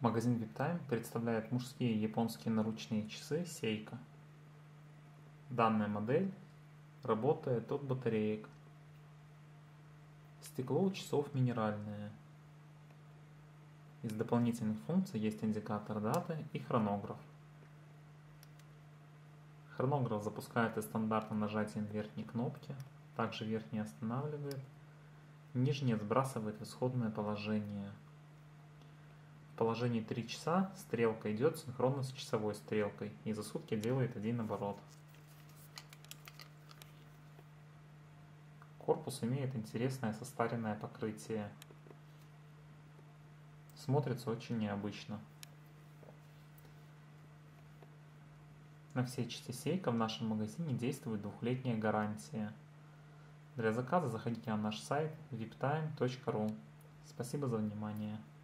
Магазин VIPTIME представляет мужские японские наручные часы Seiko. Данная модель работает от батареек. Стекло у часов минеральное. Из дополнительных функций есть индикатор даты и хронограф. Хронограф запускается стандартным нажатием верхней кнопки, также верхний останавливает, нижний сбрасывает в исходное положение. В положении 3 часа стрелка идет синхронно с часовой стрелкой и за сутки делает один оборот. Корпус имеет интересное состаренное покрытие. Смотрится очень необычно. На все часы Seiko в нашем магазине действует двухлетняя гарантия. Для заказа заходите на наш сайт viptime.ru. Спасибо за внимание.